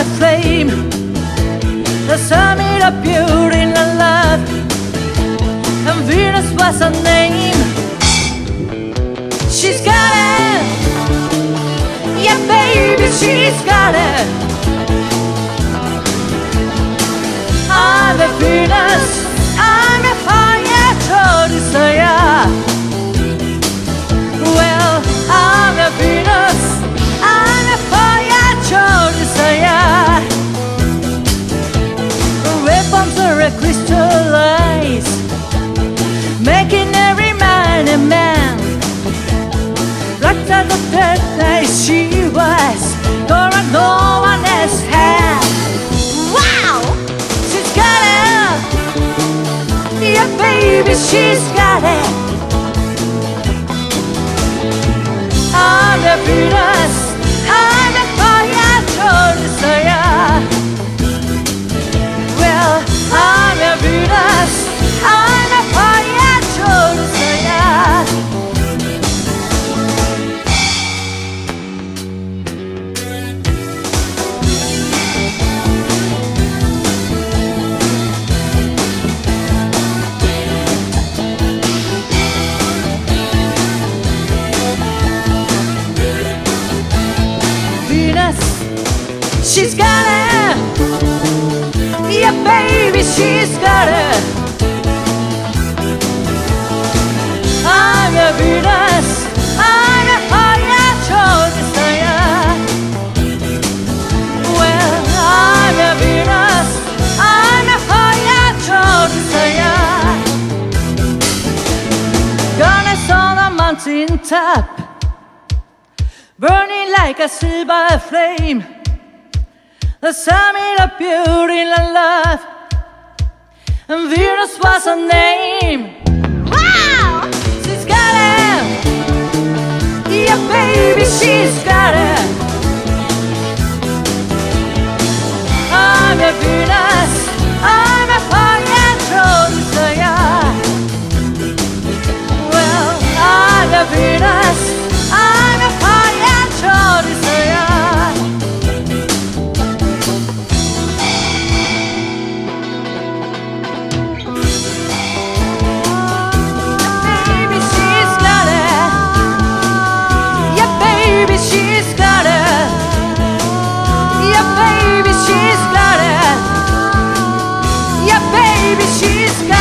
a flame, the summit of beauty and love, and Venus was her name. She's got it, yeah baby, she's got it. I'm a Venus, I'm a fire to desire. Well, I'm a Venus, I'm a fire to desire. Weapons are crystallized, making every man a man. Like that the dead place she was, gonna no one else had. Wow, she's got it, yeah baby, she's got it. I'm a Venus, I'm a fire to desire. Well, I'm a Venus, I'm a fire to desire. She's got it, yeah baby, she's got it. I'm a Venus, I'm a fire to desire. Well, I'm a Venus, I'm a fire to desire. Goddess on a mountain top, burning like a silver flame, the summit of beauty and love, and Venus was her name. Wow, she's got it, yeah baby, she's got it. I'm a Venus, I'm a fire to desire. Well, I'm a Venus, I'm a fire to desire. She's got